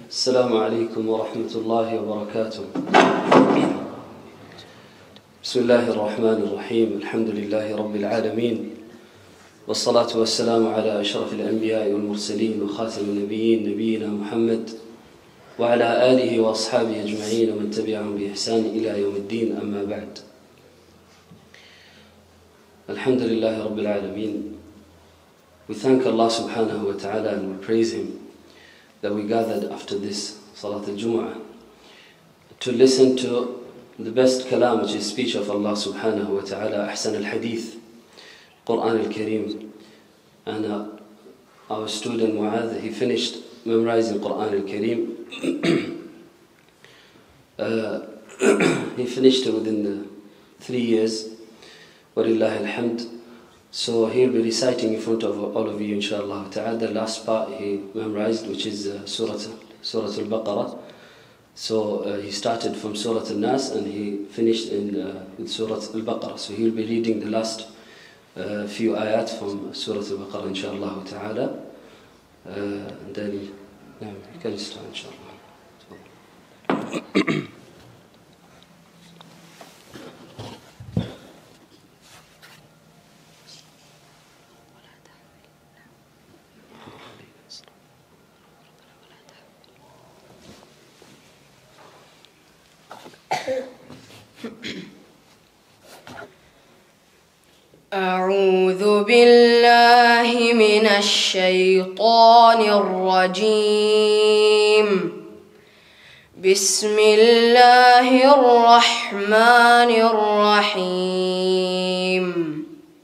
السلام عليكم ورحمة الله وبركاته. بسم الله الرحمن الرحيم. الحمد لله رب العالمين، والصلاة والسلام على أشرف الأنبياء والمرسلين وخاتم النبيين نبينا محمد وعلى آله وأصحابه أجمعين ومن تبعهم بإحسان إلى يوم الدين. أما بعد. الحمد لله رب العالمين. We thank Allah subhanahu wa ta'ala and we praise Him that we gathered after this Salat al-Jumu'ah to listen to the best kalam, which is speech of Allah subhanahu wa ta'ala, Ahsan al-Hadith, Quran al-Kareem. And our student Mu'adh, he finished memorizing Quran al-Kareem. He finished it within the 3 years. Walillahi alhamd. So he'll be reciting in front of all of you, inshallah ta'ala, the last part he memorized, which is Surah al-Baqarah. So he started from Surah al-Nas and he finished with Surah al-Baqarah. So he'll be reading the last few ayat from Surah al-Baqarah, inshallah ta'ala. And then you can start, inshallah. أعوذ بالله من الشيطان الرجيم. بسم الله الرحمن الرحيم.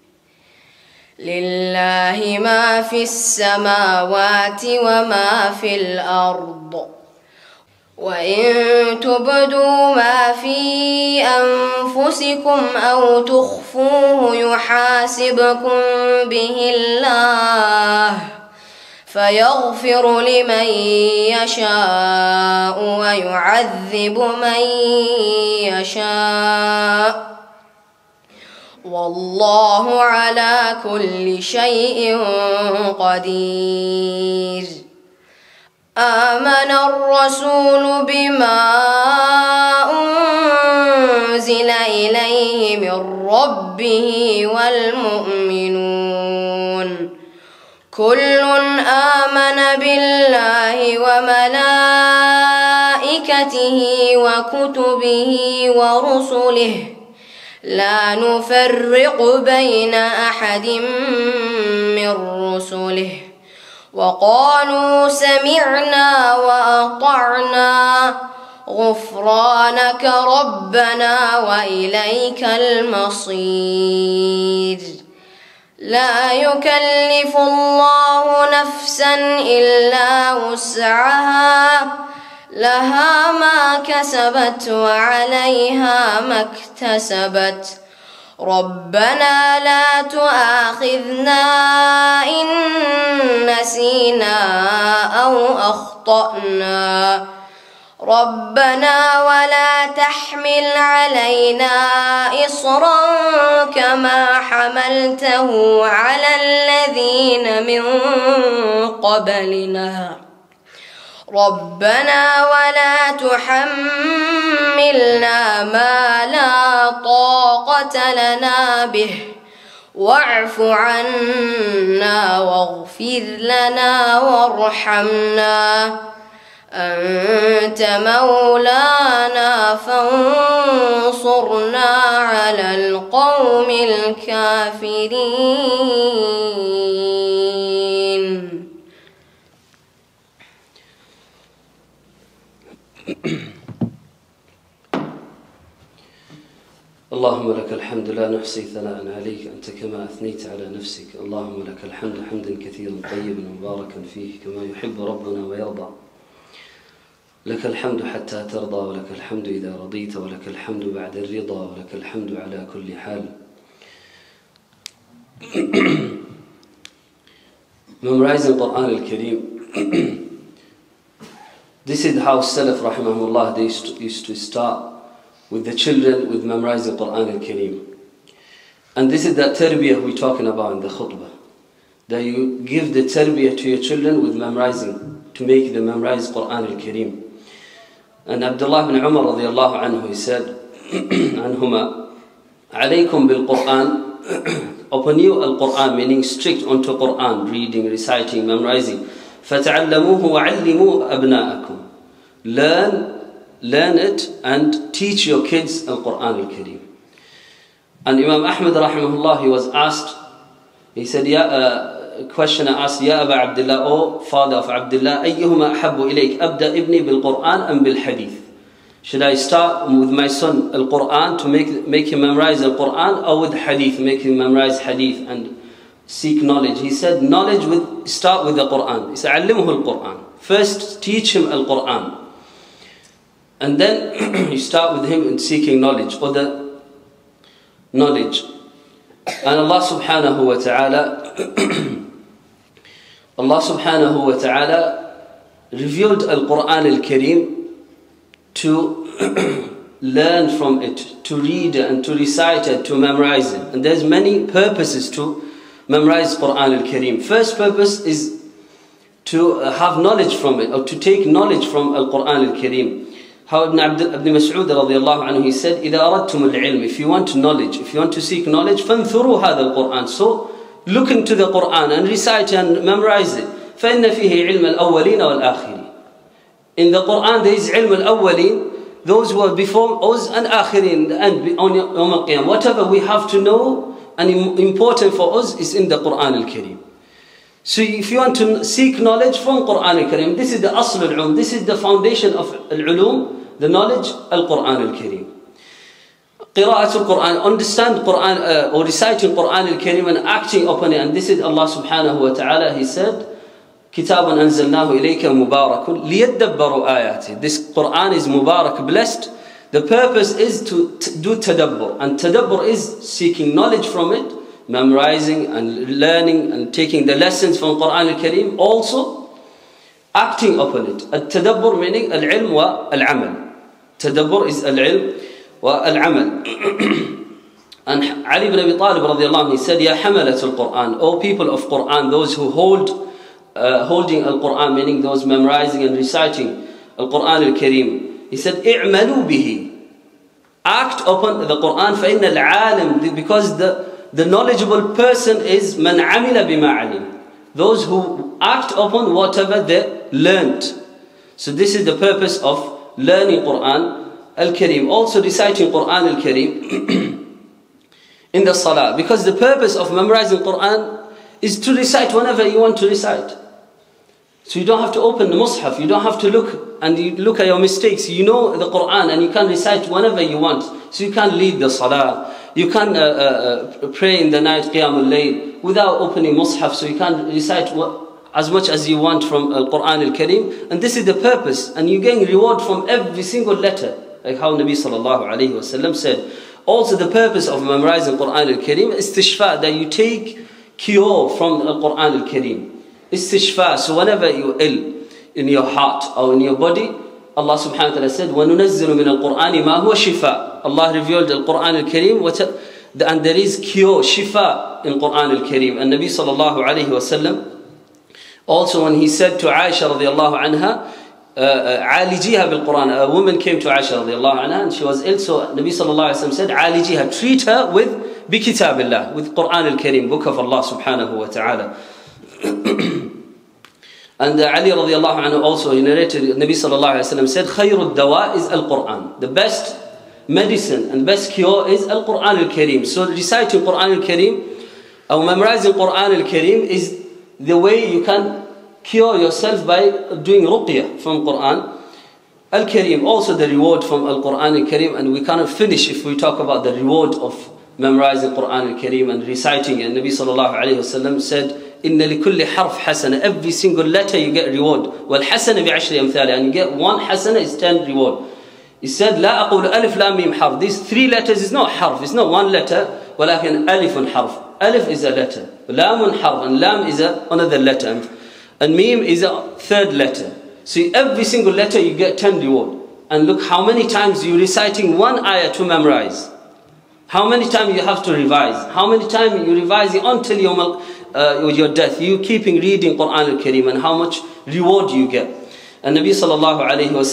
لله ما في السماوات وما في الأرض، وإن تبدوا ما في أنفسكم أو تخفوه يحاسبكم به الله، فيغفر لمن يشاء ويعذب من يشاء، والله على كل شيء قدير. آمن الرسول بما أنزل إليه من ربه والمؤمنون كل آمن بالله وملائكته وكتبه ورسله لا نفرق بين أحد من رسله، وقالوا سمعنا وأطعنا غفرانك ربنا وإليك المصير. لا يكلف الله نفسا إلا وسعها، لها ما كسبت وعليها ما اكتسبت. ربنا لا تؤاخذنا إن نسينا أو أخطأنا، ربنا ولا تحمل علينا إصرا كما حملته على الذين من قبلنا، ربنا ولا تحملنا ما لا طاقة لنا به، واعف عنا واغفر لنا وارحمنا، أنت مولانا فانصرنا على القوم الكافرين. اللهم لك الحمد لا نحصي ثناء عليك أنت كما أثنيت على نفسك. اللهم لك الحمد حمدا كثيرا طيبا مباركا فيه كما يحب ربنا ويرضى. لك الحمد حتى ترضى، ولك الحمد إذا رضيت، ولك الحمد بعد الرضا، ولك الحمد على كل حال. Memorizing Quran al-Kareem. This is how Salaf rahimahullah, they used to start with the children with memorizing Quran al-Kareem. And this is that tarbiyah we're talking about in the khutbah, that you give the tarbiyah to your children with memorizing to make them memorize Quran al-Kareem. And Abdullah ibn Umar radiallahu anhu, he said, anhuma, alaykum bil-Quran, upon you al-Quran, meaning strict onto Quran, reading, reciting, memorizing. فَتَعَلَّمُوهُ وَعَلِّمُوا أَبْنَاءَكُمْ. Learn it and teach your kids al-Quran al-Kareem. And Imam Ahmad rahimahullah, he was asked, he said, questioner asked, Ya Aba Abdullah, O father of Abdullah, أَيُّهُمَا أَحَبُّ إِلَيْكَ أَبْدَأ إِبْنِي بِالْقُرْآنِ أَمْ بِالْحَدِيثِ. Should I start with my son al-Quran to make him memorize al-Quran, or with hadith, make him memorize hadith and seek knowledge? He said, start with the Quran. He said, عَلِّمْهُ الْقُرْآنِ. First teach him al-Quran. And then you start with him in seeking knowledge, or the knowledge. And Allah subhanahu wa ta'ala revealed al-Quran al-Kareem to learn from it, to read it and to recite it, to memorize it. And there's many purposes to memorize Quran al-Kareem. First purpose is to have knowledge from it, or to take knowledge from al-Quran al-Kareem. How Ibn Mas'ud radiallahu anhu, he said, إِذَا أَرَدْتُمُ الْعِلْمِ, if you want knowledge, if you want to seek knowledge, فَانْثُرُوا هَذَا الْقُرْآنِ. So look into the Quran and recite and memorize it. فَإِنَّ فِيهِ عِلْمَ الْأَوَّلِينَ وَالْآخِرِينَ. In the Quran there is ilm al-awwalin, those who are before us, and akhirin, and on Yawm al-Qiyam. Whatever we have to know and important for us is in the Quran al-Kareem. So if you want to seek knowledge from Quran al-Kareem, this is the asl al-ulum, this is the foundation of al-ulum, the knowledge, al-Quran al-Kareem. Qira'at al-Quran, understand Quran, or reciting Quran al-Kareem and acting upon it. And this is Allah subhanahu wa ta'ala, He said, كِتَابًا أَنزَلْنَاهُ إِلَيْكَ مُبَارَكٌ لِيَدَّبَّرُوا آيَاتِهِ. This Quran is mubarak, blessed. The purpose is to do tadabbur. And tadabbur is seeking knowledge from it, memorizing and learning and taking the lessons from Quran al-Kareem, also acting upon it. Al-tadabbur meaning al-ilm wa al-amal. Tadabbur is al-ilm wa al-amal. And Ali ibn Abi Talib radiallahu anhu, he said, Ya hamalat al-Quran, O people of Quran, those who holding al-Quran, meaning those memorizing and reciting al-Quran al-Kareem. He said, i'malu bihi, act upon the Quran, فَإِنَّ الْعَالِمِ, because the knowledgeable person is man amila bima alim, those who act upon whatever they learnt. So this is the purpose of learning Quran al-Kareem. Also reciting Quran al-Kareem in the salah, because the purpose of memorizing Quran is to recite whenever you want to recite. So you don't have to open the Mus'haf, you don't have to look and you look at your mistakes. You know the Quran and you can recite whenever you want. So you can lead the salah, you can pray in the night Qiyamul Layl without opening Mus'haf, so you can recite as much as you want from Quran al-Kareem. And this is the purpose, and you gain reward from every single letter, like how Nabi sallallahu alayhi wa sallam said. Also the purpose of memorizing Quran al-Kareem is istishfa, that you take cure from the Quran al-Kareem. Istishfa, so whenever you're ill in your heart or in your body, Allah subhanahu wa ta'ala said, وَنُنَزِّلُ مِنَ الْقُرْآنِ مَا هُوَ شِفَاء. Allah revealed the Quran al-Kareem, and there is cure, shifa in Quran al-Kareem. And Nabi sallallahu alayhi wa sallam, also when he said to Aisha radiallahu anha, عَالِجِيهَا بِالْقُرْآنِ, a woman came to Aisha radiallahu anha and she was ill, so Nabi sallallahu alayhi wa sallam said, عَالِجِيهَا, treat her with بِكِتَابِ اللَّهِ, with Quran al-Kareem, book of Allah subhanahu wa ta'ala. And Ali radiallahu anhu also, he narrated, Nabi sallallahu alayhi wa sallam said, خَيْرُ الدَّوَاء is al-Quran. The best medicine and best cure is al-Quran al-Kareem. So reciting Quran al-Kareem or memorizing Quran al-Kareem is the way you can cure yourself by doing ruqyah from Quran al-Kareem. Also the reward from al-Quran al-Kareem, and we cannot finish if we talk about the reward of memorizing Quran al-Kareem and reciting it. And Nabi sallallahu alayhi wa sallam said, إِنَّ لِكُلِّ حَرْفٍ حَسَنَةٍ, every single letter you get reward. وَالْحَسَنَةِ بِعَشْرِ أَمْثَالِهَا, and you get one hasana is 10 reward. He said, لَا أَقُولُ أَلِفْ لَام مِيم حَرْف. These 3 letters is not harf, it's not one letter, وَلَكِنْ أَلِفٌ حَرْف. Alif is a letter, لَامٌ حَرْف, and lam is another letter, and mim is a 3rd letter. So every single letter you get 10 reward. And look how many times you're reciting one ayah to memorize. How many times you have to revise. How many times you revise it until with your death, you keeping reading Quran al-Kareem, and how much reward you get. And Nabi sallallahu alayhi wa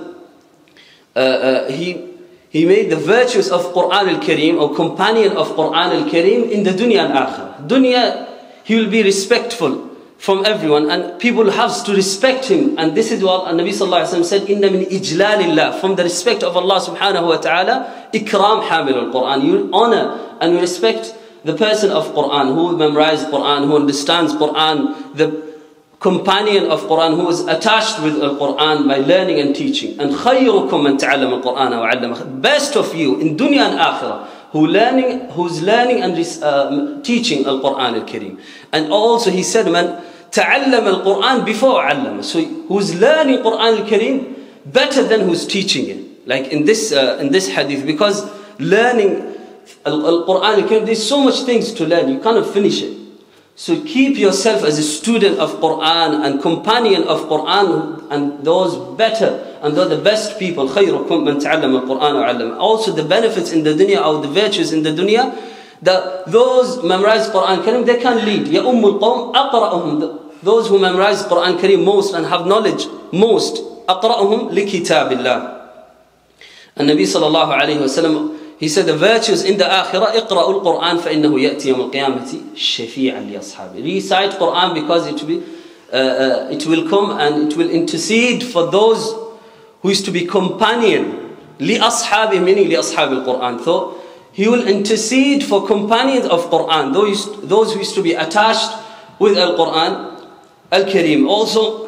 sallam, he made the virtues of Quran al-Kareem, or companion of Quran al-Kareem, in the dunya and akhirah. Dunya, he will be respectful from everyone, and people have to respect him. And this is what Nabi sallallahu alayhi wa sallam said, inna min ijlalillah, from the respect of Allah subhanahu wa ta'ala, ikram hamil al-Quran. You honor and you respect the person of Quran, who memorized Quran, who understands Quran, the companion of Quran, who is attached with the Quran by learning and teaching. And خَيْرُكُمْ مَنْ تَعَلَّمَ الْقُرْآنَ وَعَلَّمَهُ. Best of you in dunya and akhirah, who's learning and teaching al-Quran al-Kareem. And also he said, man ta'allam al-Quran before allama. So who's learning Quran al-Kareem better than who's teaching it. Like in this hadith, because learning al-Quran al-Kareem, there's so much things to learn, you cannot finish it. So keep yourself as a student of Quran and companion of Quran, and those better and those the best people. خَيْرُكُمْ مَنْ تَعَلَّمَ الْقُرْآنَ وَعَلَّمَهُ. Also the benefits in the dunya, or the virtues in the dunya, that those memorize Quran Kareem, they can lead. يَأُمُّ الْقَوْمِ أَقْرَأُهُمْ. Those who memorize Quran Kareem most and have knowledge most, أَقْرَأُهُمْ لِكِتَابِ اللَّهِ. And Nabi sallallahu alayhi wa sallam, he said the virtues in the akhirah, اقرأوا القرآن فإنه يأتي يوم القيامة شفيعا لأصحابه. Recite Quran because it will come and it will intercede for those who is to be companion. لأصحابه, meaning لأصحاب القرآن. So he will intercede for companions of Quran, those who is to be attached with Al-Quran Al-Kareem. Also,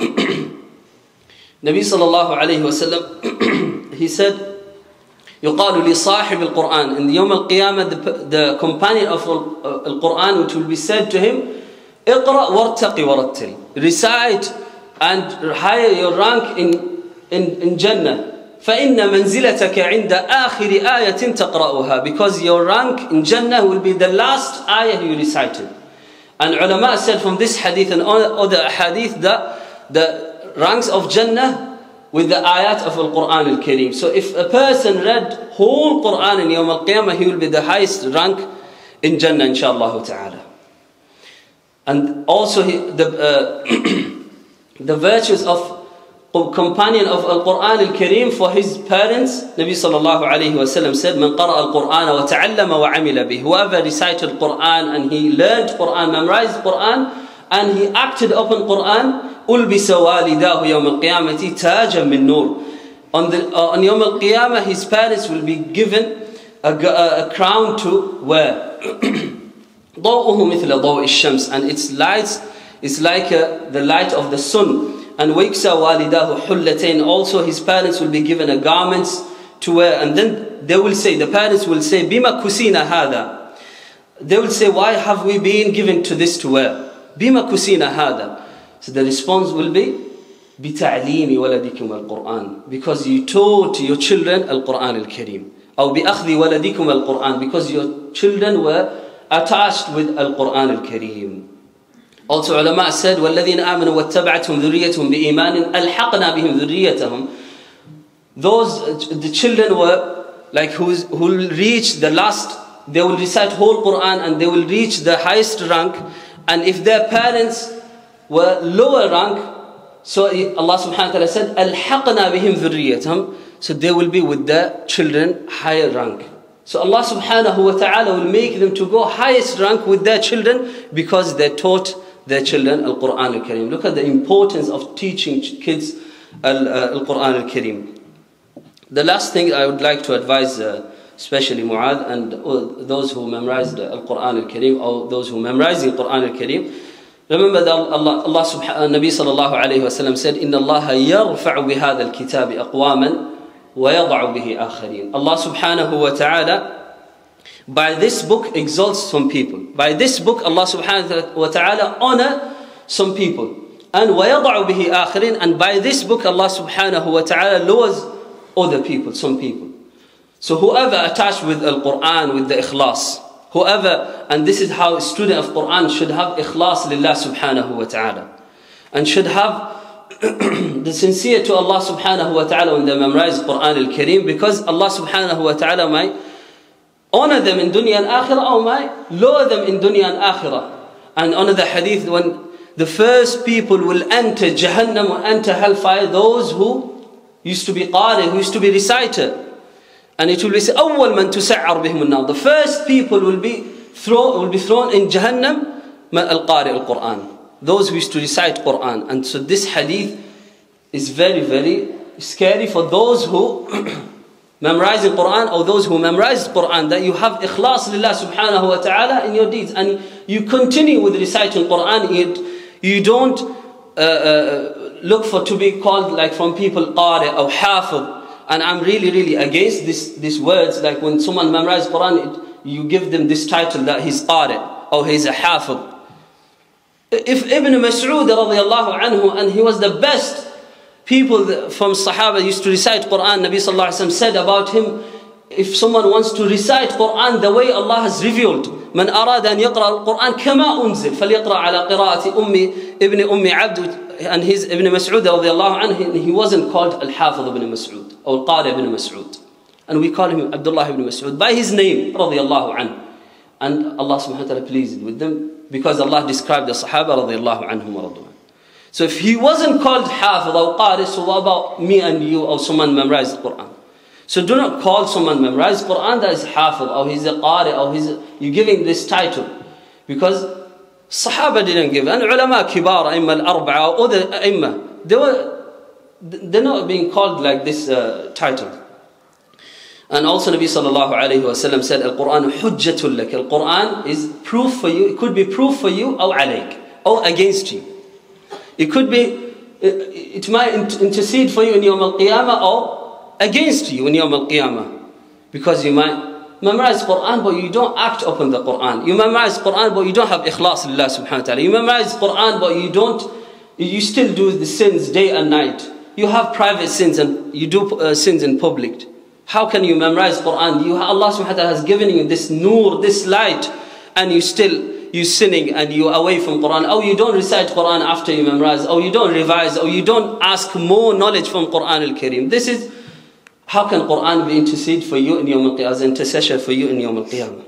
Nabi sallallahu alayhi wa sallam, he said, يقال لصاحب القرآن, in the Yawm al-Qiyamah, the companion of Al-Quran, which will be said to him, اقرأ وارتقي ورتل. Recite and higher your rank in Jannah. فإن منزلتك عند آخر آية تقرأها. Because your rank in Jannah will be the last ayah you recited. And ulama said from this hadith and other hadith that the ranks of Jannah with the ayat of Al-Quran Al-Kareem. So if a person read whole Quran in Yawm Al-Qiyamah, he will be the highest rank in Jannah, inshallah ta'ala. And also the virtues of companion of Al-Quran Al-Kareem for his parents, Nabi sallallahu alayhi wa sallam said, مَنْ قَرَأَ الْقُرْآنَ وَتَعَلَّمَ وَعَمِلَ بِهِ. Whoever recited Quran and he learned Quran, memorized Quran, and he acted upon Quran, أُلْبِسَ وَالِدَاهُ يَوْمَ الْقِيَامَةِ تَاجًا مِّن نُّورٍ. On Yawm al-Qiyamah, his parents will be given a crown to wear. ضَوْءُهُ مِثْلَ ضَوْءِ الشَّمْسِ. And its light is like the light of the sun. And وَيْكْسَى وَالِدَاهُ حُلَّتَيْنِ. Also his parents will be given a garments to wear. And then they will say, the parents will say, بِمَا كُسِينَ هَذَا. They will say, why have we been given to this to wear? بِمَا كُسِينَ هَذَا. So the response will be, بِتَعْلِيمِ وَلَدِكُمْ الْقُرْآنِ. Because you taught your children Al-Quran Al-Kareem. أو بِأَخْذِ وَلَدِكُمْ الْقُرْآنِ. Because your children were attached with Al-Quran Al-Kareem. Also ulama said, وَالَّذِينَ آمَنُوا وَاتَّبَعَتْهُمْ ذُرِّيَّتُهُمْ بِإِيمَانٍ أَلْحَقْنَا بِهِمْ ذُرِّيَّتَهُمْ. Those, the children were like who will reach the last, they will recite whole Quran and they will reach the highest rank. And if their parents were lower rank, so Allah subhanahu wa ta'ala said, أَلْحَقْنَا بِهِمْ ذُرِّيَّتَهُمْ. So they will be with their children higher rank. So Allah subhanahu wa ta'ala will make them to go highest rank with their children because they taught their children Al-Quran Al-Kareem. Look at the importance of teaching kids Al-Quran Al-Kareem. The last thing I would like to advise, especially Mu'adh and those who memorized Al-Quran Al-Kareem, or those who memorize the Quran Al-Kareem, remember that Allah subhanahu Nabi sallallahu alayhi wa sallam said, إِنَّ اللَّهَ يَرْفَعُ بِهَذَا الْكِتَابِ أَقْوَامًا وَيَضَعُ بِهِ آخَرِينَ. Allah subhanahu wa ta'ala by this book exalts some people. By this book Allah subhanahu wa ta'ala honor some people. And وَيَضَعُ بِهِ آخَرِينَ. And by this book Allah subhanahu wa ta'ala lowers other people, some people. So whoever attached with Al-Quran, with the ikhlas, whoever, and this is how a student of Quran should have ikhlas lillah subhanahu wa ta'ala. And should have the sincere to Allah subhanahu wa ta'ala when they memorize Quran al-Kareem, because Allah subhanahu wa ta'ala might honor them in dunya and akhirah, or might lower them in dunya and akhirah. And another hadith, when the first people will enter Jahannam or enter hellfire, those who used to be qari, who used to be reciter. And it will be أول من تسعر بهم النار. The first people will be thrown in Jahannam, al-qari al-Quran, those who used to recite Quran. And so this hadith is very, very scary for those who memorize the Quran, or those who memorize the Quran, that you have ikhlas lillah subhanahu wa ta'ala in your deeds, and you continue with reciting Quran. You don't look for to be called like from people qari or hafiz. And I'm really, really against these words, like when someone memorizes Quran, you give them this title that he's qari or he's a hafiz. If Ibn Mas'ud radiallahu anhu, and he was the best people from Sahaba used to recite Quran, Nabi sallallahu alayhi wa sallam said about him, if someone wants to recite Quran the way Allah has revealed, من أراد أن يقرأ القرآن كما أنزل فليقرأ على قراءة ابن عبد. And his Ibn Mas'ud radiallahu anhu, he wasn't called Al-Hafiz ibn Mas'ud or Qari ibn Mas'ud, and we call him Abdullah ibn Mas'ud by his name radiallahu anhu. And Allah subhanahu wa ta'ala pleased with them, because Allah described the Sahaba radiallahu anhum wa radu. So if he wasn't called Hafiz or Qari, so what about me and you, or someone memorized the Quran? So do not call someone memorized Quran that is Hafiz, or he's a Qari, or you're giving this title, because Sahaba didn't give, and ulama kibar, Aimma al-Arba'a, or other Aimma, they're not being called like this title. And also Nabi sallallahu alayhi wa sallam said, Al-Quran hujjatul lak. Al-Quran is proof for you. It could be proof for you, or alayk, or against you. It could be, it might intercede for you in Yawm al-Qiyamah, or against you in Yawm al-Qiyamah. Because you might memorize Quran, but you don't act upon the Quran. You memorize Quran, but you don't have ikhlas lillah subhanahu wa ta'ala. You memorize Quran, but you still do the sins day and night. You have private sins, and you do sins in public. How can you memorize Quran? Allah subhanahu wa ta'ala has given you this nur, this light, and you sinning, and you away from Quran. Or you don't recite Quran after you memorize, or you don't revise, or you don't ask more knowledge from Quran al-Kareem. This is, how can Quran be intercede for you in Yawm al-Qiyamah, as intercession for you in Yawm al-Qiyamah?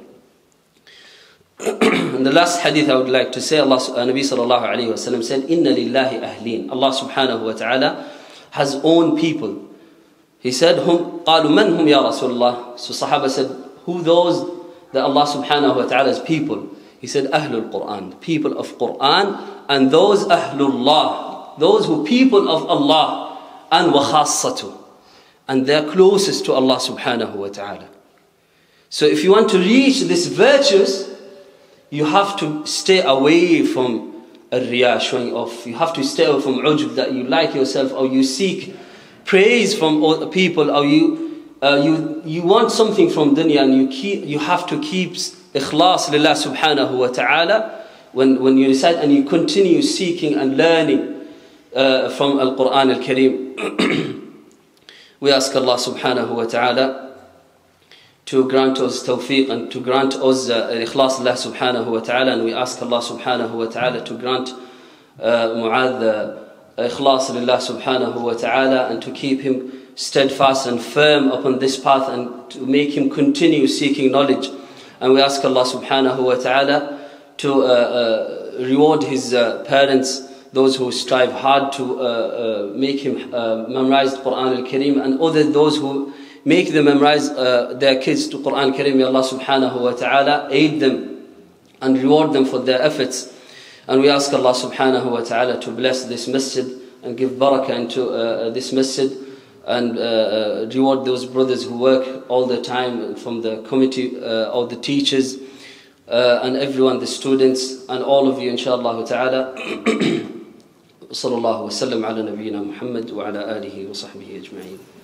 And the last hadith I would like to say, Nabi sallallahu alayhi wa sallam said, Inna lillahi ahlin. Allah subhanahu wa ta'ala has own people. He said, قالوا من هم يا رسول الله. So Sahaba said, who those that Allah subhanahu wa ta'ala's people? He said, Ahlul Quran, people of Quran, and those Ahlullah, those who people of Allah, and وخاصته, and they're closest to Allah subhanahu wa ta'ala. So if you want to reach this virtues, you have to stay away from al-riya, showing off. You have to stay away from ujub, that you like yourself, or you seek praise from other people, or you want something from dunya, and you have to keep ikhlas lillah subhanahu wa ta'ala when you recite, and you continue seeking and learning from al-Quran al-Kareem. We ask Allah subhanahu wa ta'ala to grant us tawfiq, and to grant us ikhlas lillah subhanahu wa ta'ala, and we ask Allah subhanahu wa ta'ala to grant Mu'adh ikhlas lillah subhanahu wa ta'ala, and to keep him steadfast and firm upon this path, and to make him continue seeking knowledge. And we ask Allah subhanahu wa ta'ala to reward his parents, those who strive hard to make him memorize the Quran al-Kareem, and those who make them memorize their kids to Quran al-Kareem. May Allah subhanahu wa ta'ala aid them and reward them for their efforts. And we ask Allah subhanahu wa ta'ala to bless this masjid and give barakah into this masjid, and reward those brothers who work all the time from the committee, all the teachers, and everyone, the students, and all of you, inshallah ta'ala. Sallallahu wa sallam ala nabiyyina Muhammad wa ala alihi wa sahbihi ajma'in.